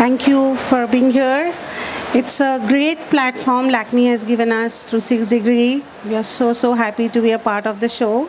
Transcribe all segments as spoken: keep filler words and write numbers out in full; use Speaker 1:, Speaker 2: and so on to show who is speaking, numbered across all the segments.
Speaker 1: Thank you for being here. It's a great platform Lakme has given us through Six Degree. We are so, so happy to be a part of the show.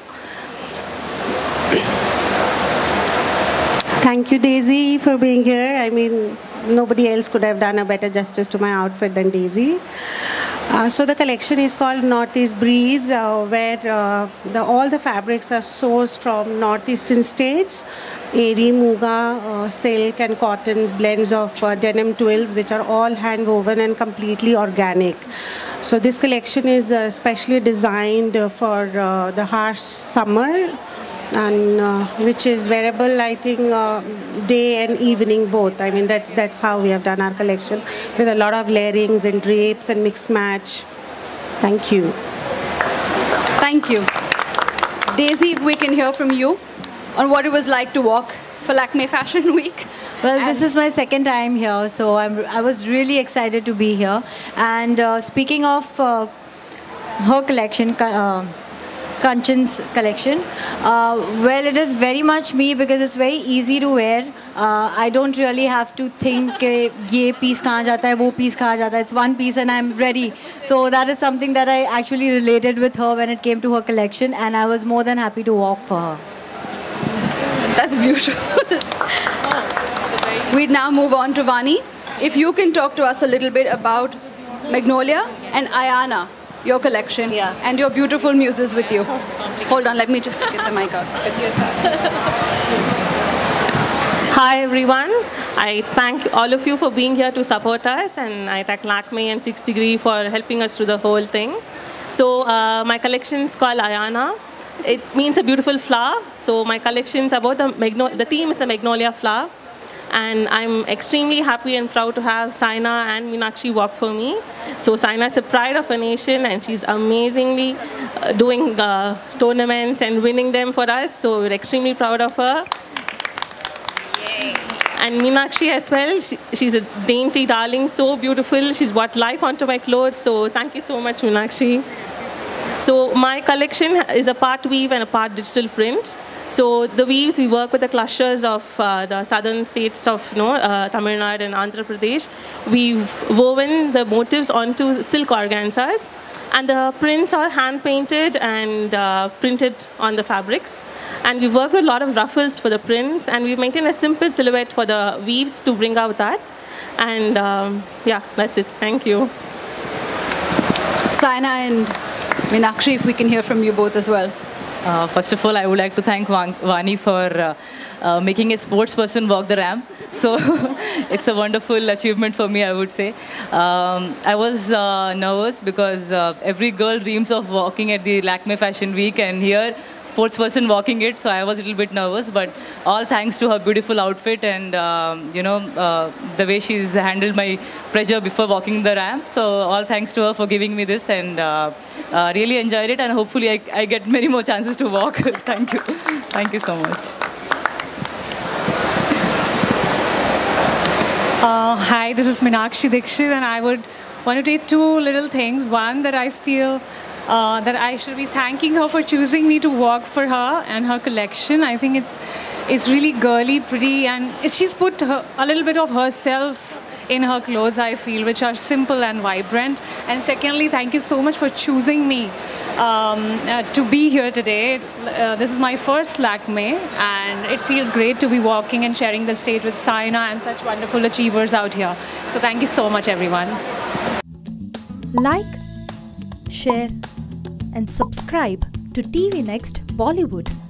Speaker 1: Thank you, Daisy, for being here. I mean, nobody else could have done a better justice to my outfit than Daisy. Uh, so the collection is called Northeast Breeze, uh, where uh, the, all the fabrics are sourced from northeastern states, Eri, Muga, uh, silk and cottons, blends of uh, denim twills, which are all hand woven and completely organic. So this collection is uh, specially designed uh, for uh, the harsh summer, and uh, which is wearable, I think, uh, day and evening both. I mean, that's that's how we have done our collection, with a lot of layerings and drapes and mix match. Thank you.
Speaker 2: Thank you. Daisy, if we can hear from you on what it was like to walk for Lakme Fashion Week.
Speaker 3: Well, this is my second time here, so I'm, I was really excited to be here. And uh, speaking of uh, her collection, uh, Kanchan's collection. Uh, well, it is very much me because it's very easy to wear. Uh, I don't really have to think, ye piece kahan jata hai, wo piece kahan jata hai. It's one piece and I'm ready. So that is something that I actually related with her when it came to her collection, and I was more than happy to walk for her.
Speaker 2: That's beautiful. We now move on to Vani. If you can talk to us a little bit about Magnolia and Ayana, your collection, yeah, and your beautiful muses with you. Hold on, let me just get the mic out.
Speaker 4: Hi everyone. I thank all of you for being here to support us, and I thank Lakme and Six Degree for helping us through the whole thing. So uh, my collection is called Ayana. It means a beautiful flower. So my collection is about the magnolia. The theme is the magnolia flower. And I'm extremely happy and proud to have Saina and Meenakshi walk for me. So Saina is a pride of a nation, and she's amazingly uh, doing uh, tournaments and winning them for us. So we're extremely proud of her. Yay. And Meenakshi as well. She, she's a dainty darling, so beautiful. She's brought life onto my clothes. So thank you so much, Meenakshi. So my collection is a part weave and a part digital print. So the weaves, we work with the clusters of uh, the southern states of you know, uh, Tamil Nadu and Andhra Pradesh. We've woven the motifs onto silk organzas, and the prints are hand painted and uh, printed on the fabrics. And we've worked with a lot of ruffles for the prints, and we've maintained a simple silhouette for the weaves to bring out that. And um, yeah, that's it. Thank you.
Speaker 2: Saina and Meenakshi, if we can hear from you both as well.
Speaker 5: Uh, first of all, I would like to thank Vani for uh, uh, making a sports person walk the ramp. So it's a wonderful achievement for me, I would say. Um, I was uh, nervous because uh, every girl dreams of walking at the Lakme Fashion Week, and here, sports person walking it, so I was a little bit nervous, but all thanks to her beautiful outfit and um, you know uh, the way she's handled my pressure before walking the ramp. So all thanks to her for giving me this, and uh, uh, really enjoyed it, and hopefully I, I get many more chances to walk. Thank you. Thank you so much.
Speaker 6: Uh, hi, this is Meenakshi Dikshit, and I would want to take two little things. One, that I feel uh, that I should be thanking her for choosing me to work for her and her collection. I think it's it's really girly, pretty, and it, she's put her, a little bit of herself in her clothes, I feel, which are simple and vibrant. And secondly, thank you so much for choosing me um, uh, to be here today. Uh, this is my first Lakme, and it feels great to be walking and sharing the stage with Saina and such wonderful achievers out here. So thank you so much, everyone.
Speaker 7: Like, share, and subscribe to T V Next Bollywood.